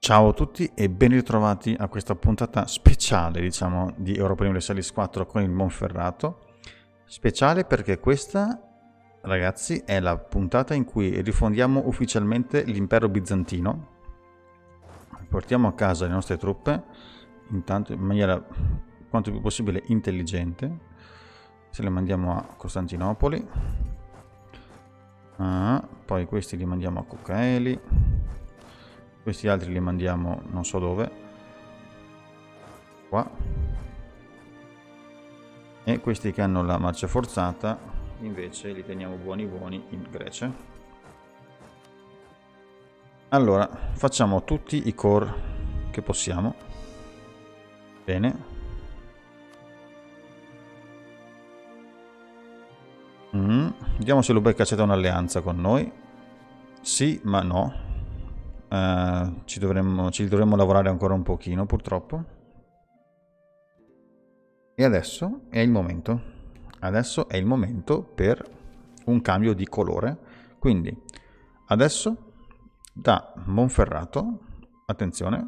Ciao a tutti e ben ritrovati a questa puntata speciale, diciamo, di Europa Universalis 4 con il Monferrato. Speciale perché questa, ragazzi, è la puntata in cui rifondiamo ufficialmente l'impero bizantino. Portiamo a casa le nostre truppe, intanto in maniera quanto più possibile intelligente. Se le mandiamo a Costantinopoli. Poi questi li mandiamo a Cocaeli. Questi altri li mandiamo non so dove. Qua. E questi che hanno la marcia forzata invece li teniamo buoni buoni in Grecia. Allora, facciamo tutti i core che possiamo. Bene. Vediamo se Lubecca accetta un'alleanza con noi. Sì, ma no. Ci dovremmo lavorare ancora un pochino, purtroppo. E adesso è il momento. Adesso è il momento per un cambio di colore. Quindi, adesso da Monferrato, attenzione,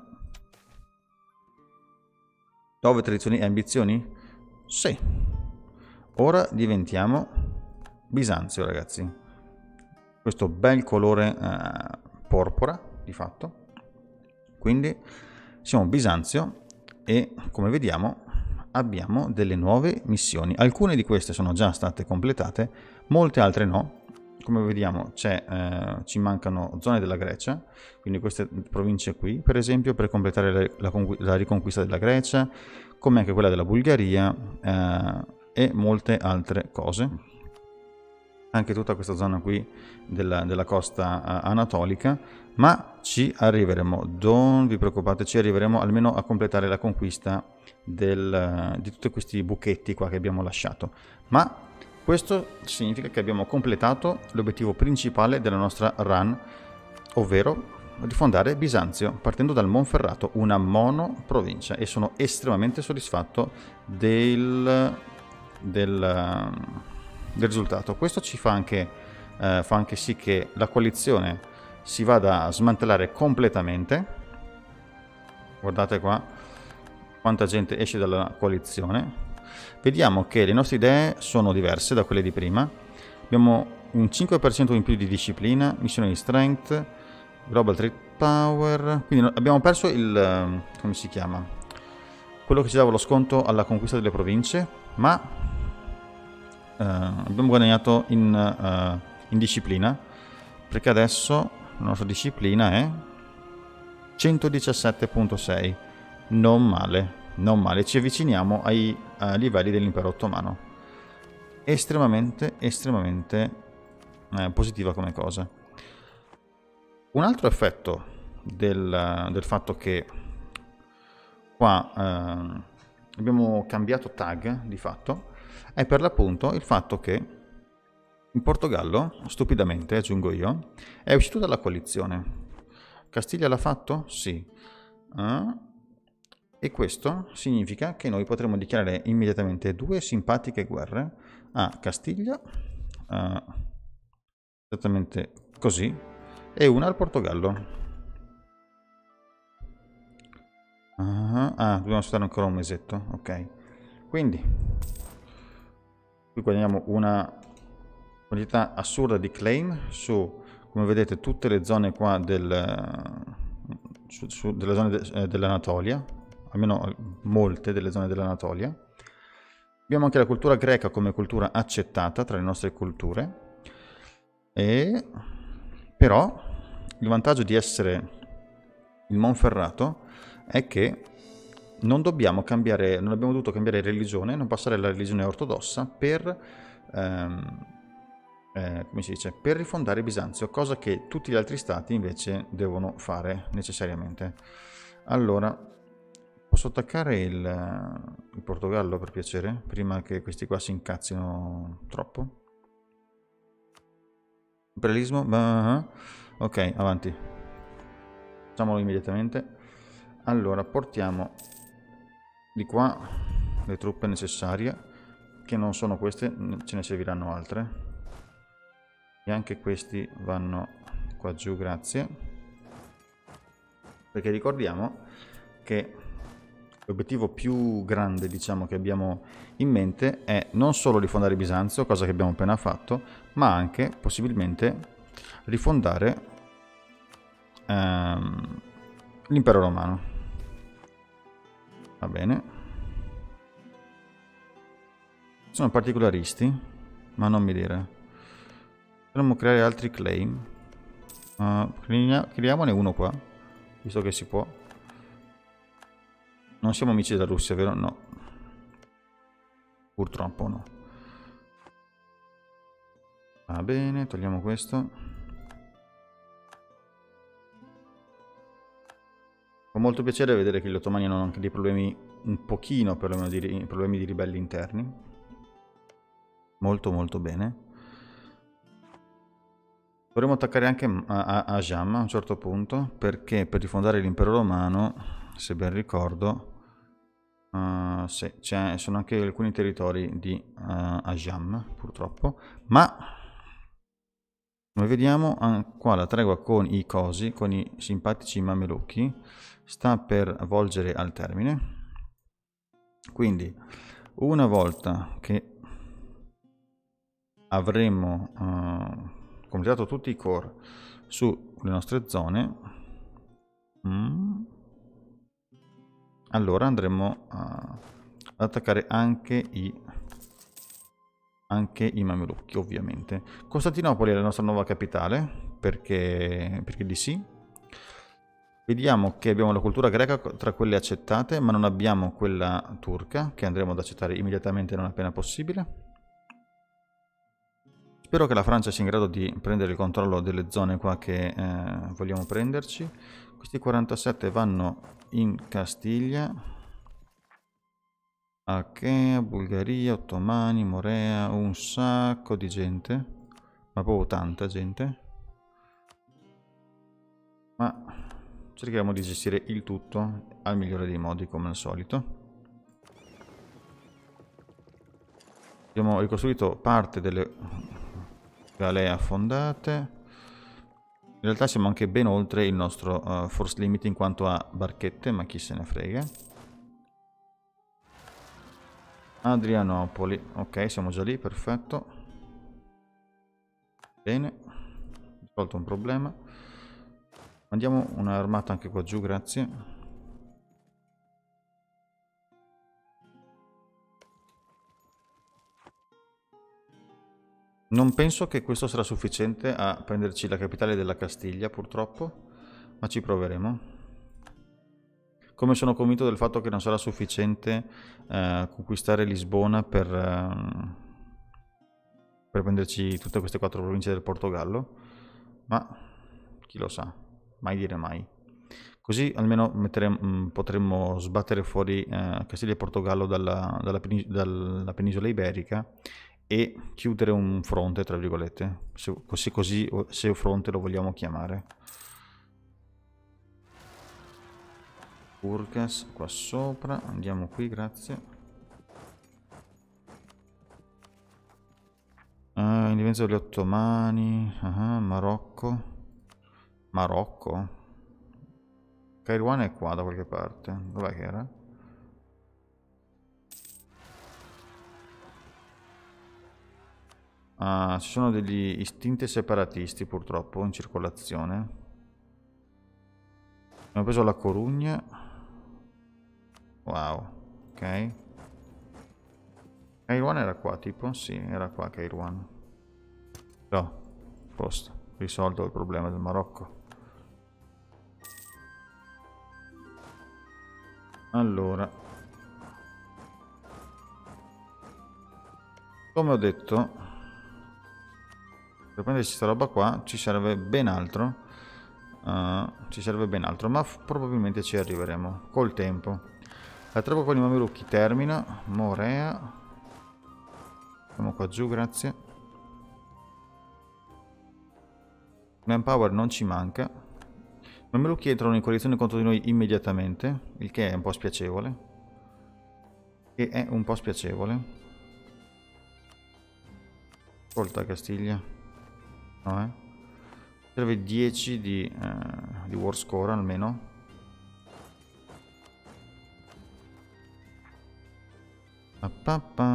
nuove tradizioni e ambizioni? Sì. Ora diventiamo Bisanzio, ragazzi. Questo bel colore porpora, di fatto. Quindi siamo Bisanzio e, come vediamo, abbiamo delle nuove missioni. Alcune di queste sono già state completate, molte altre no. Come vediamo ci mancano zone della Grecia, quindi queste province qui, per esempio, per completare la riconquista della Grecia, come anche quella della Bulgaria e molte altre cose. Anche tutta questa zona qui della costa anatolica, ma ci arriveremo, non vi preoccupate, ci arriveremo almeno a completare la conquista di tutti questi buchetti qua che abbiamo lasciato. Ma questo significa che abbiamo completato l'obiettivo principale della nostra run, ovvero rifondare Bisanzio, partendo dal Monferrato, una monoprovincia, e sono estremamente soddisfatto del risultato. Questo ci fa anche sì che la coalizione si vada a smantellare completamente. Guardate qua quanta gente esce dalla coalizione. Vediamo che le nostre idee sono diverse da quelle di prima. Abbiamo un 5% in più di disciplina, missione di strength, global trade power, quindi abbiamo perso il come si chiama, quello che ci dava lo sconto alla conquista delle province, ma abbiamo guadagnato in disciplina, perché adesso la nostra disciplina è 117.6. Non male, ci avviciniamo ai livelli dell'impero ottomano. Estremamente positiva come cosa. Un altro effetto del fatto che qua abbiamo cambiato tag di fatto è per l'appunto il fatto che in Portogallo, stupidamente aggiungo io, è uscito dalla coalizione. Castiglia l'ha fatto? Sì. E questo significa che noi potremo dichiarare immediatamente 2 simpatiche guerre a Castiglia, esattamente così, e una al Portogallo. Dobbiamo aspettare ancora un mesetto, ok. Quindi qui guadagniamo una quantità assurda di claim su, come vedete, tutte le zone qua delle zone dell'Anatolia, almeno molte delle zone dell'Anatolia. Abbiamo anche la cultura greca come cultura accettata tra le nostre culture, e però il vantaggio di essere il Monferrato è che non abbiamo dovuto cambiare religione, non passare alla religione ortodossa per come si dice, per rifondare Bisanzio, cosa che tutti gli altri stati invece devono fare necessariamente. Allora, posso attaccare il Portogallo, per piacere, prima che questi qua si incazzino troppo? Imperialismo? Ok, avanti. Facciamolo immediatamente. Allora, portiamo di qua le truppe necessarie, che non sono queste, ce ne serviranno altre. E anche questi vanno qua giù, grazie. Perché ricordiamo che l'obiettivo più grande, diciamo, che abbiamo in mente è non solo rifondare Bisanzio, cosa che abbiamo appena fatto, ma anche possibilmente rifondare l'impero romano. Va bene. Sono particolaristi, ma non mi dire. Potremmo creare altri claim. Creiamone uno qua, visto che si può. Non siamo amici della Russia, vero? No. Purtroppo no. Va bene, togliamo questo. Fa molto piacere vedere che gli ottomani hanno anche dei problemi, un pochino perlomeno, di problemi di ribelli interni. Molto molto bene. Dovremmo attaccare anche a Jam a un certo punto, perché per rifondare l'impero romano, se ben ricordo, sì, sono anche alcuni territori di Ajam, purtroppo, ma come vediamo qua la tregua con i cosi, con i simpatici mamelucchi, sta per volgere al termine. Quindi una volta che avremo completato tutti i core sulle nostre zone, allora andremo ad attaccare anche i mamelucchi, ovviamente. Costantinopoli è la nostra nuova capitale, perché di sì. Vediamo che abbiamo la cultura greca tra quelle accettate, ma non abbiamo quella turca, che andremo ad accettare immediatamente non appena possibile. Spero che la Francia sia in grado di prendere il controllo delle zone qua che vogliamo prenderci. Questi 47 vanno in Castiglia, Achea, Bulgaria, Ottomani, Morea, un sacco di gente, ma proprio tanta gente. Ma cercheremo di gestire il tutto al migliore dei modi, come al solito. Abbiamo ricostruito parte delle galee affondate. In realtà siamo anche ben oltre il nostro force limit in quanto a barchette, ma chi se ne frega. Adrianopoli, ok, siamo già lì, perfetto. Bene, risolto un problema. Mandiamo un'armata anche qua giù, grazie. Non penso che questo sarà sufficiente a prenderci la capitale della Castiglia, purtroppo, ma ci proveremo. Come sono convinto del fatto che non sarà sufficiente conquistare Lisbona per prenderci tutte queste 4 province del Portogallo, ma chi lo sa, mai dire mai. Così almeno potremmo sbattere fuori Castiglia e Portogallo dalla penisola iberica e chiudere un fronte, tra virgolette, se fronte lo vogliamo chiamare. Urcas qua sopra, andiamo qui, grazie. Indipendenza degli ottomani, Marocco. Marocco? Kairouan è qua da qualche parte, dov'è che era? Ah, ci sono degli istinti separatisti purtroppo in circolazione. Abbiamo preso la Corugna. Wow, ok. Kairouan era qua tipo? Sì, era qua Kairouan. No, posto, risolto il problema del Marocco. Allora, come ho detto, per prenderci questa roba qua ci serve ben altro. Ma probabilmente ci arriveremo col tempo. La tregua con i mamelucchi termina. Morea. Andiamo qua giù, grazie. Manpower non ci manca. I mamelucchi entrano in coalizione contro di noi immediatamente, il che è un po' spiacevole. Ascolta Castiglia. No, Serve 10 di war score almeno. Pa, pa.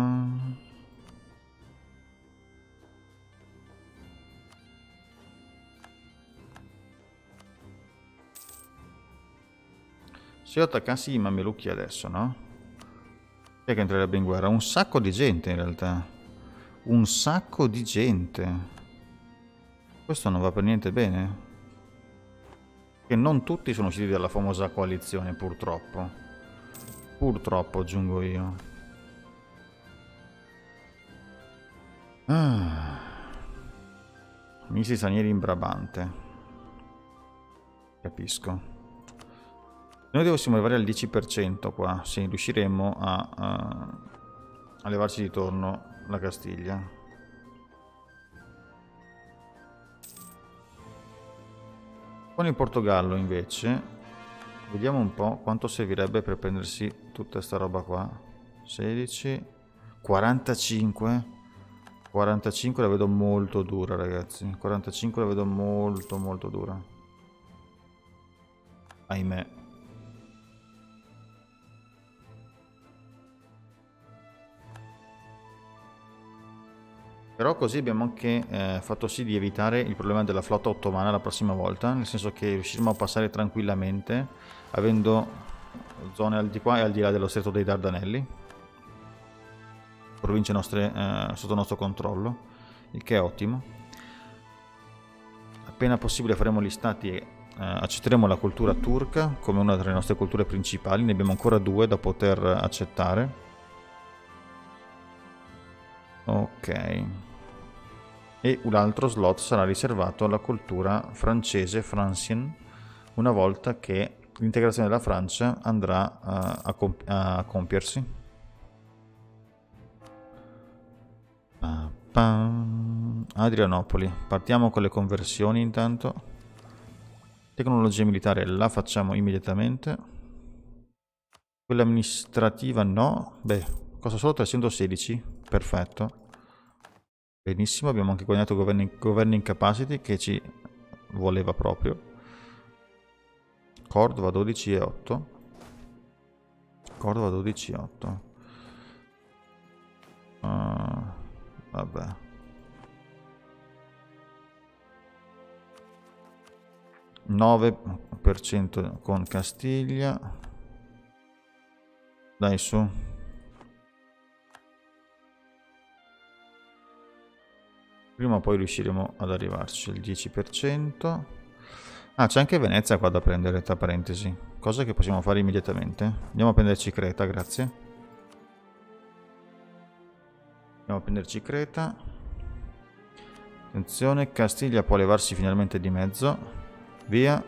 Se io attaccassi i mamelucchi adesso, no? Chi è che entrerebbe in guerra? Un sacco di gente in realtà. Un sacco di gente. Questo non va per niente bene. Che non tutti sono usciti dalla famosa coalizione, purtroppo. Purtroppo, aggiungo io. Missili stranieri in Brabante. Capisco. Noi dovessimo arrivare al 10% qua. Sì, riusciremo a levarci di torno la Castiglia. Con il Portogallo invece vediamo un po' quanto servirebbe per prendersi tutta sta roba qua. 16, 45. 45 la vedo molto dura, ragazzi. 45 la vedo molto molto dura. Ahimè. Però così abbiamo anche fatto sì di evitare il problema della flotta ottomana la prossima volta, nel senso che riusciremo a passare tranquillamente, avendo zone al di qua e al di là dello stretto dei Dardanelli, province nostre sotto nostro controllo, il che è ottimo. Appena possibile faremo gli stati e accetteremo la cultura turca come una delle nostre culture principali, ne abbiamo ancora 2 da poter accettare. Ok. E un altro slot sarà riservato alla cultura francese, francien, una volta che l'integrazione della Francia andrà a compiersi. Adrianopoli, partiamo con le conversioni intanto. Tecnologia militare la facciamo immediatamente. Quella amministrativa no, beh, costa solo 316, perfetto. Benissimo, abbiamo anche guadagnato governing capacity che ci voleva proprio. Cordova 12,8. Cordova 12,8. Vabbè. %9 con Castiglia. Dai su. Prima o poi riusciremo ad arrivarci, il 10%. Ah, c'è anche Venezia qua da prendere, tra parentesi. Cosa che possiamo fare immediatamente. Andiamo a prenderci Creta, grazie. Andiamo a prenderci Creta. Attenzione, Castiglia può levarsi finalmente di mezzo. Via.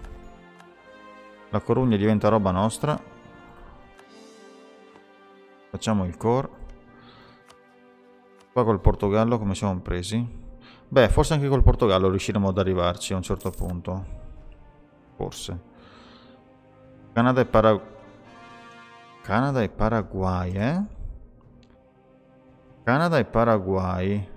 La Corugna diventa roba nostra. Facciamo il core. Qua col Portogallo come siamo presi? Beh, forse anche col Portogallo riusciremo ad arrivarci a un certo punto. Forse. Canada e Paraguay, eh? Canada e Paraguay.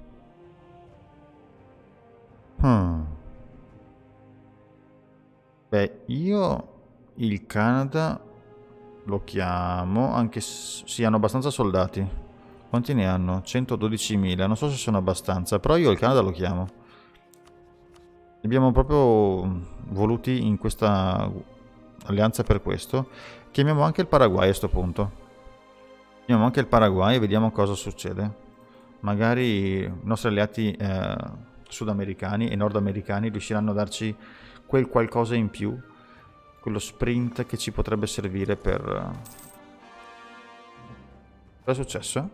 Beh, io il Canada lo chiamo, anche se hanno abbastanza soldati. Quanti ne hanno? 112.000, non so se sono abbastanza, però io il Canada lo chiamo. Li abbiamo proprio voluti in questa alleanza per questo. Chiamiamo anche il Paraguay a questo punto. Chiamiamo anche il Paraguay e vediamo cosa succede. Magari i nostri alleati sudamericani e nordamericani riusciranno a darci quel qualcosa in più, quello sprint che ci potrebbe servire per... Cosa è successo?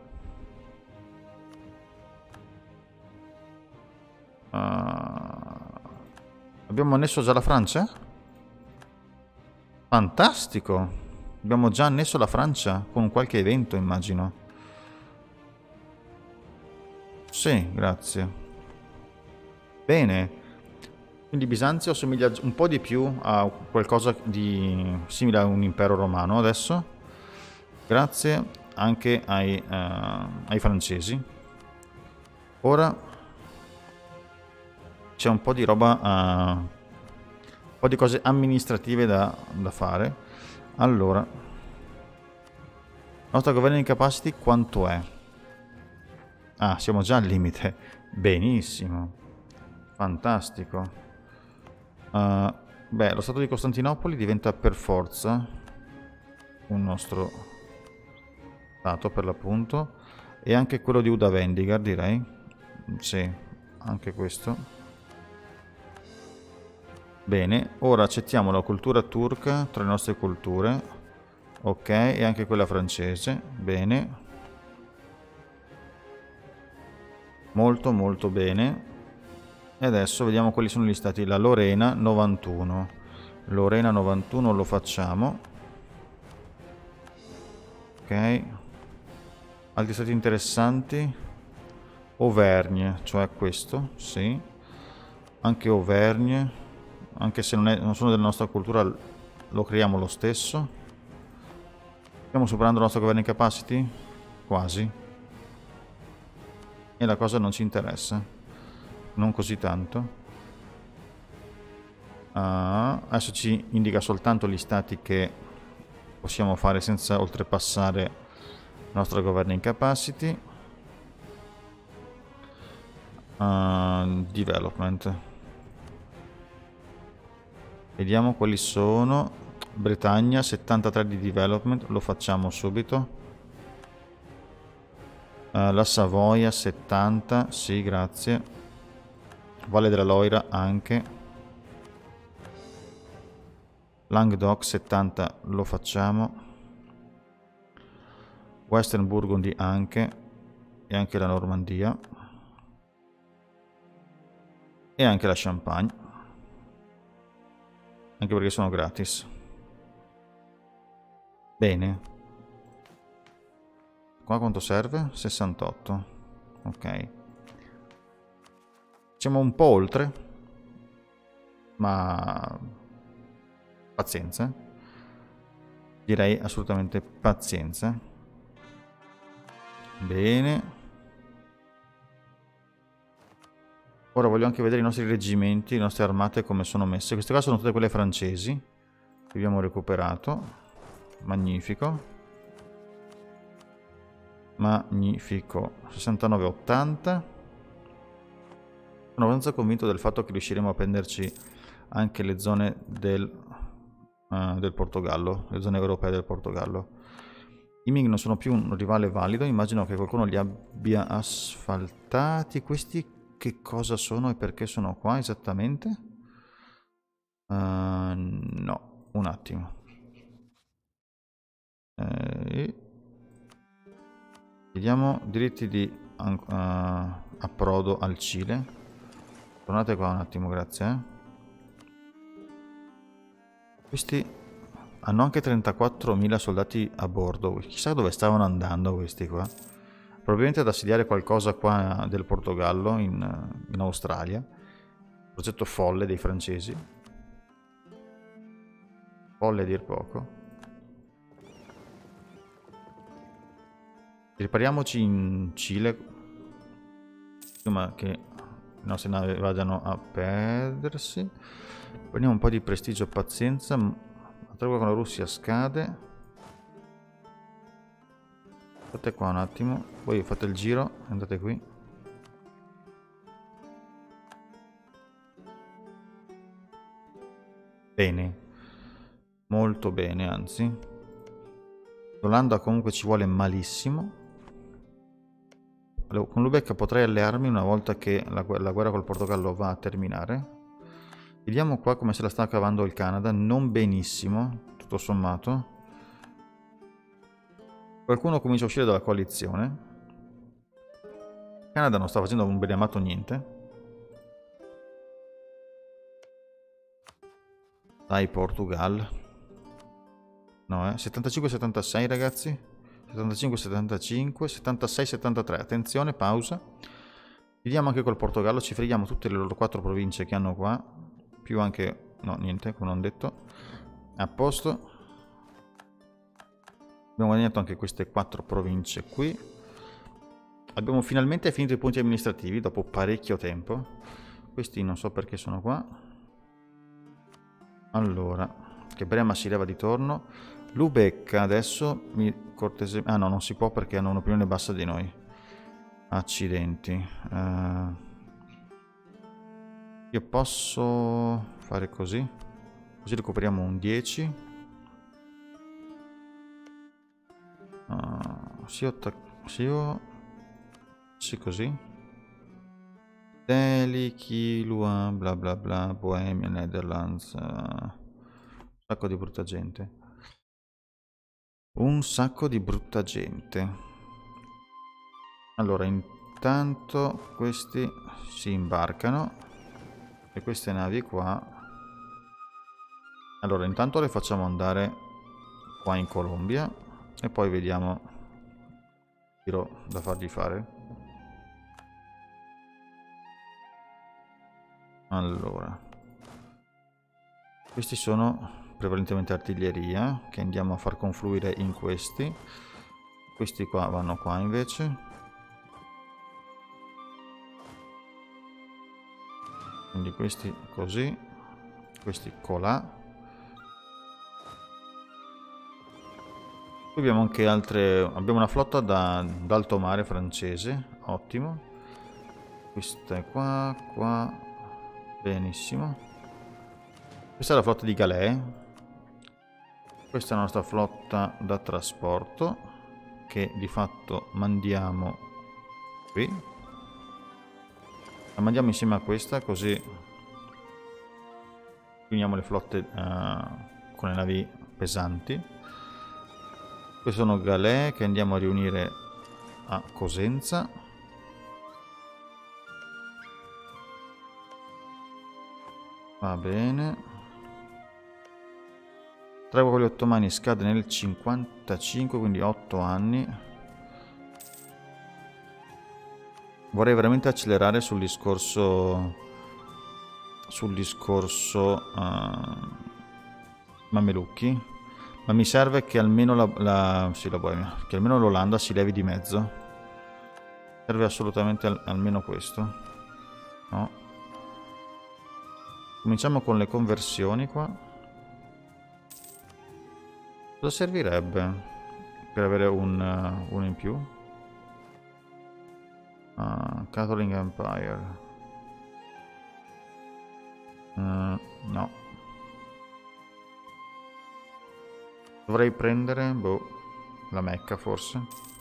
Abbiamo annesso già la Francia? Fantastico! Abbiamo già annesso la Francia con qualche evento, immagino. Sì, grazie. Bene. Quindi Bisanzio assomiglia un po' di più a qualcosa di simile a un impero romano adesso. Grazie anche ai francesi. Ora c'è un po' di roba, un po' di cose amministrative da fare. Allora, nostra governing capacity quanto è? Ah, siamo già al limite. Benissimo. Fantastico. Beh, lo stato di Costantinopoli diventa per forza un nostro stato, per l'appunto. E anche quello di Uda-Vendigar, direi. Sì, anche questo. Bene, ora accettiamo la cultura turca tra le nostre culture. Ok, e anche quella francese. Bene. Molto molto bene. E adesso vediamo quali sono gli stati. La Lorena 91. Lorena 91 lo facciamo. Ok. Altri stati interessanti. Auvergne, cioè questo, sì. Anche Auvergne, anche se non sono della nostra cultura, lo creiamo lo stesso. Stiamo superando la nostra governing capacity? Quasi. E la cosa non ci interessa. Non così tanto. Adesso ci indica soltanto gli stati che possiamo fare senza oltrepassare la nostra governing capacity. Development. Vediamo quali sono. Bretagna 73 di development, lo facciamo subito. La Savoia 70, sì, grazie. Valle della Loira anche. Languedoc 70 lo facciamo. Western Burgundy anche. E anche la Normandia. E anche la Champagne. Anche perché sono gratis. Bene. Qua quanto serve? 68. Ok. Siamo un po' oltre. Ma pazienza. Direi assolutamente pazienza. Bene. Ora voglio anche vedere i nostri reggimenti, le nostre armate come sono messe. Queste qua sono tutte quelle francesi che abbiamo recuperato. Magnifico. Magnifico. 69-80. Sono abbastanza convinto del fatto che riusciremo a prenderci anche le zone del Portogallo, le zone europee del Portogallo. I Ming non sono più un rivale valido, immagino che qualcuno li abbia asfaltati. Questi che cosa sono e perché sono qua esattamente? No, un attimo. Vediamo diritti di approdo al Cile. Tornate qua un attimo, grazie. Questi hanno anche 34.000 soldati a bordo. Chissà dove stavano andando questi qua. Probabilmente ad assediare qualcosa qua del Portogallo, in Australia. Progetto folle dei francesi. Folle a dir poco. Ripariamoci in Cile. Prima che le nostre navi vadano a perdersi. Prendiamo un po' di prestigio, pazienza. La tregua con la Russia scade. State qua un attimo. Voi fate il giro e andate qui. Bene. Molto bene, anzi. L'Olanda comunque ci vuole malissimo. Con Lubecca potrei allearmi una volta che la guerra col Portogallo va a terminare. Vediamo qua come se la sta cavando il Canada. Non benissimo, tutto sommato. Qualcuno comincia a uscire dalla coalizione. Il Canada non sta facendo un bene amato niente. Dai, Portugal. No, 75-76 ragazzi. 75-75, 76-73. Attenzione, pausa. Vediamo anche col Portogallo. Ci freghiamo tutte le loro 4 province che hanno qua. Più anche... no, niente, come non detto. A posto. Abbiamo guadagnato anche queste 4 province qui. Abbiamo finalmente finito i punti amministrativi dopo parecchio tempo. Questi non so perché sono qua. Allora, che Brema si leva di torno. Lubecca adesso mi cortesemente... Ah no, non si può perché hanno un'opinione bassa di noi. Accidenti. Io posso fare così. Così recuperiamo un 10. Sì, così. Delhi, Kilua, bla bla bla, Bohemia, Netherlands. Un sacco di brutta gente. Un sacco di brutta gente. Allora, intanto questi si imbarcano. E queste navi qua... Allora, intanto le facciamo andare qua in Colombia. E poi vediamo il giro da fargli fare. Allora, questi sono prevalentemente artiglieria che andiamo a far confluire in questi. Questi qua vanno qua invece. Quindi questi così, questi colà. Qui abbiamo anche altre, abbiamo una flotta d'alto mare francese, ottimo. Questa è qua, qua. Benissimo. Questa è la flotta di galee. Questa è la nostra flotta da trasporto che di fatto mandiamo qui. La mandiamo insieme a questa così riuniamo le flotte con le navi pesanti. Queste sono galee che andiamo a riunire a Cosenza. Va bene. Tregua con gli ottomani scade nel 55, quindi 8 anni. Vorrei veramente accelerare sul discorso Mamelucchi, ma mi serve che almeno la Boemia, che almeno l'Olanda si levi di mezzo. Serve assolutamente almeno questo. No. Cominciamo con le conversioni qua. Cosa servirebbe per avere uno in più? Catholic Empire. No. Dovrei prendere, la Mecca forse.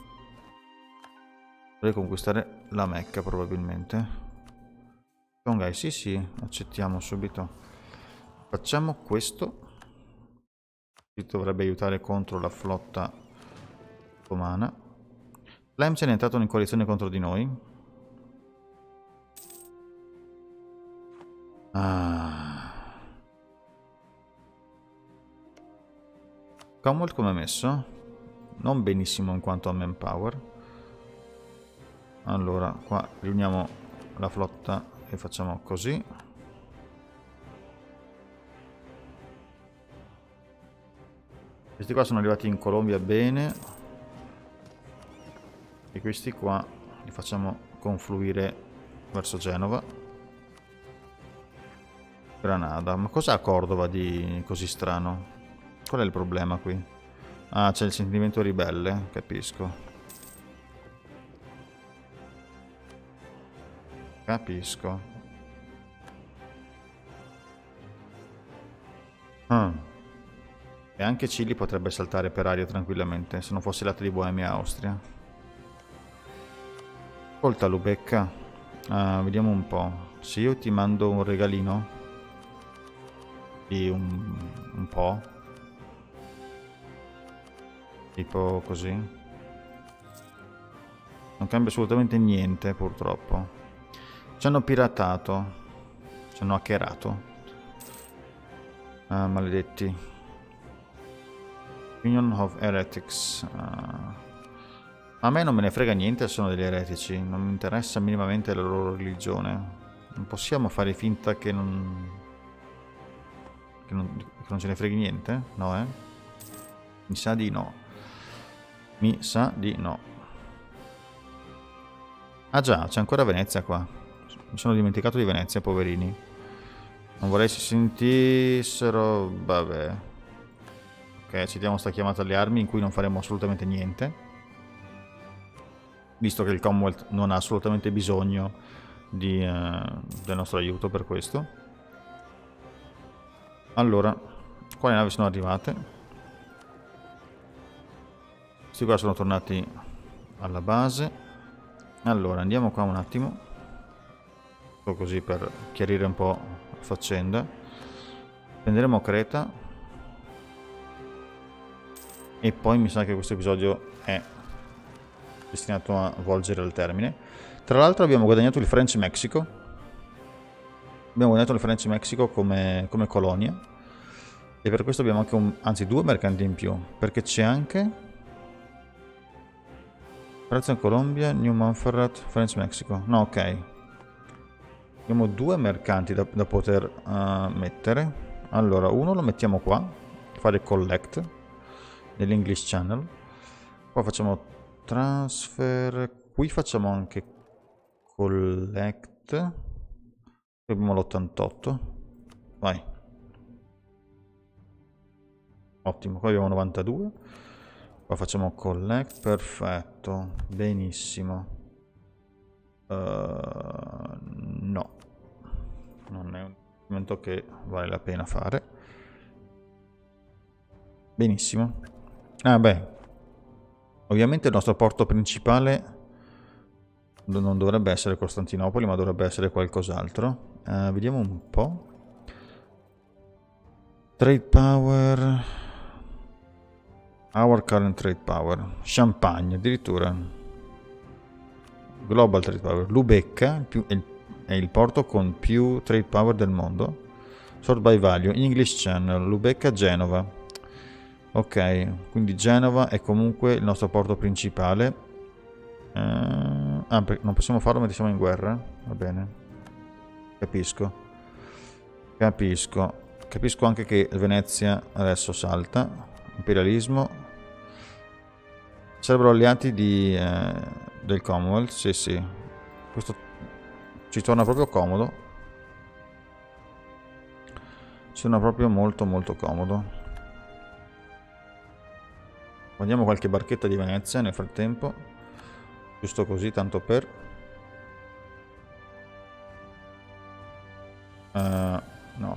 Dovrei conquistare la Mecca probabilmente. Ok, sì, accettiamo subito. Facciamo questo. Ci dovrebbe aiutare contro la flotta ottomana. Tlemcen è entrato in coalizione contro di noi. Commonwealth come è messo? Non benissimo in quanto a manpower. Allora, qua riuniamo la flotta e facciamo così. Questi qua sono arrivati in Colombia bene. E questi qua li facciamo confluire verso Genova. Granada. Ma cos'ha Cordova di così strano? Qual è il problema qui? Ah, c'è il sentimento ribelle, capisco. Capisco. E anche Cili potrebbe saltare per aria tranquillamente, se non fosse latte di Boemia e Austria. Ascolta Lubecca, vediamo un po'. Se io ti mando un regalino di un po', tipo così, non cambia assolutamente niente purtroppo. Ci hanno piratato, ci hanno hackerato. Maledetti. Union of Heretics. A me non me ne frega niente, sono degli eretici, non mi interessa minimamente la loro religione. Non possiamo fare finta che non ce ne freghi niente? No, eh? Mi sa di no. Mi sa di no. Ah già, c'è ancora Venezia qua. Mi sono dimenticato di Venezia, poverini. Non vorrei si sentissero... Vabbè. Ok, accettiamo sta chiamata alle armi in cui non faremo assolutamente niente, visto che il Commonwealth non ha assolutamente bisogno del nostro aiuto per questo. Allora, quali navi sono arrivate? Questi qua sono tornati alla base. Allora, andiamo qua un attimo, così per chiarire un po' la faccenda. Prenderemo Creta e poi mi sa che questo episodio è destinato a volgere al termine. Tra l'altro abbiamo guadagnato il French Mexico. Abbiamo guadagnato il French Mexico come colonia. E per questo abbiamo anche anzi 2 mercanti in più. Perché c'è anche Franza Colombia, New Montferrat, French Mexico. No, ok. Abbiamo 2 mercanti da poter mettere. Allora, uno lo mettiamo qua, fare collect nell'English Channel. Qua facciamo transfer, qui facciamo anche collect. Qui abbiamo l'88. Vai. Ottimo, qua abbiamo 92. Qua facciamo collect, perfetto, benissimo. No, non è un momento che vale la pena fare. Benissimo. Ah beh, ovviamente il nostro porto principale non dovrebbe essere Costantinopoli, ma dovrebbe essere qualcos'altro. Vediamo un po'. Trade power. Our current trade power. Champagne, addirittura. Global trade power. Lubecca è il porto con più trade power del mondo. Sort by value. English Channel. Lubecca, Genova. Ok, quindi Genova è comunque il nostro porto principale. Non possiamo farlo mentre siamo in guerra? Va bene. Capisco. Capisco anche che Venezia adesso salta. Imperialismo. Sarebbero alleati del Commonwealth, sì. Questo ci torna proprio comodo. Ci torna proprio molto comodo. Guardiamo qualche barchetta di Venezia nel frattempo. Giusto così, tanto per. No.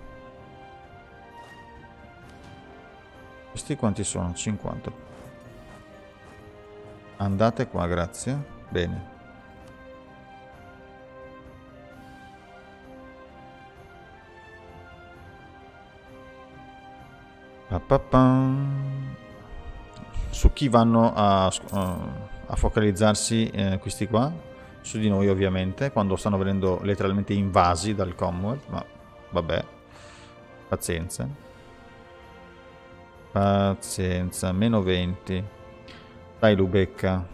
Questi quanti sono? 50. Andate qua, grazie. Bene. Su chi vanno a focalizzarsi questi qua? Su di noi ovviamente, quando stanno venendo letteralmente invasi dal Commonwealth, ma vabbè, pazienza. Pazienza, meno 20. Dai Lubecca.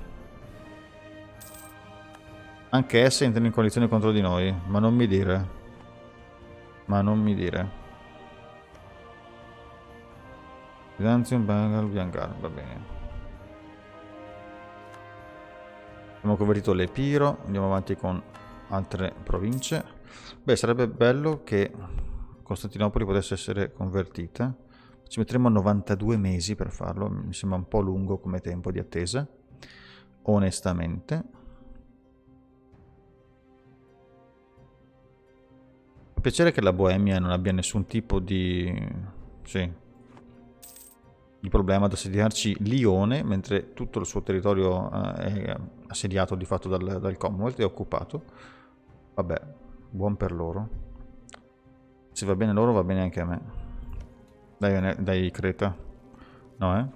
Anche esse entrano in coalizione contro di noi, ma non mi dire. Ma non mi dire. Byzantium, Bengal, Biancar, va bene. Abbiamo convertito l'Epiro, andiamo avanti con altre province. Beh, sarebbe bello che Costantinopoli potesse essere convertita. Ci metteremo 92 mesi per farlo, mi sembra un po' lungo come tempo di attesa, onestamente. Fa piacere che la Boemia non abbia nessun tipo di problema ad assediarci Lione, mentre tutto il suo territorio è assediato di fatto dal Commonwealth, è occupato. Vabbè, buon per loro. Se va bene loro, va bene anche a me. Dai Creta. No,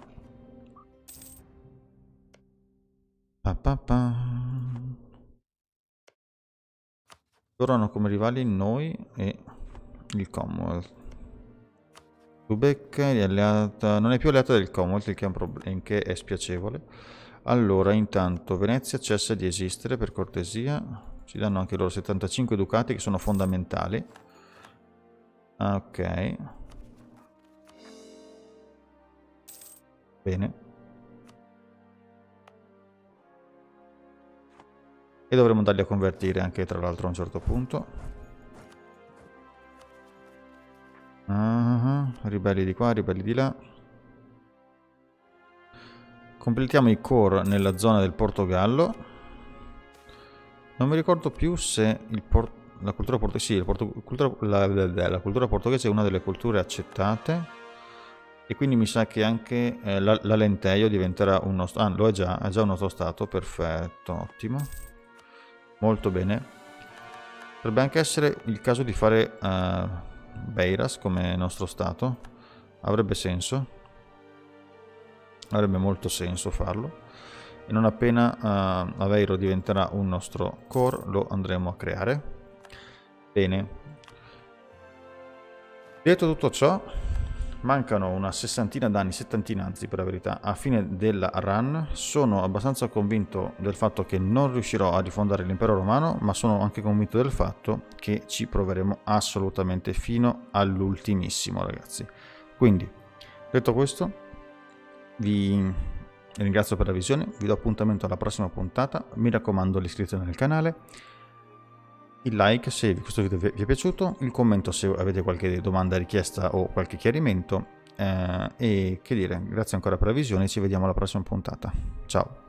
Loro hanno come rivali noi e il Commonwealth. Lubecca è alleata, non è più alleata del Commonwealth, il che è spiacevole. Allora, intanto, Venezia cessa di esistere, per cortesia. Ci danno anche loro 75 ducati che sono fondamentali. Ok. Bene. E dovremo andarli a convertire anche, tra l'altro, a un certo punto. Ribelli di qua, ribelli di là. completiamo i core nella zona del Portogallo. Non mi ricordo più se la cultura portoghese, sì, la cultura portoghese è una delle culture accettate, e quindi mi sa che anche l'Alentejo diventerà un nostro... Ah, lo è già un nostro stato, perfetto, ottimo, molto bene. Potrebbe anche essere il caso di fare Beiras come nostro stato, avrebbe senso, avrebbe molto senso farlo, e non appena Aveiro diventerà un nostro core lo andremo a creare. Bene, detto tutto ciò, mancano una sessantina d'anni, settantina anzi per la verità, a fine della run. Sono abbastanza convinto del fatto che non riuscirò a rifondare l'impero romano, ma sono anche convinto del fatto che ci proveremo assolutamente fino all'ultimissimo, ragazzi. Quindi, detto questo, vi ringrazio per la visione, vi do appuntamento alla prossima puntata, mi raccomando l'iscrizione al canale, il like se questo video vi è piaciuto, il commento se avete qualche domanda, richiesta o qualche chiarimento, e che dire, grazie ancora per la visione, ci vediamo alla prossima puntata, ciao!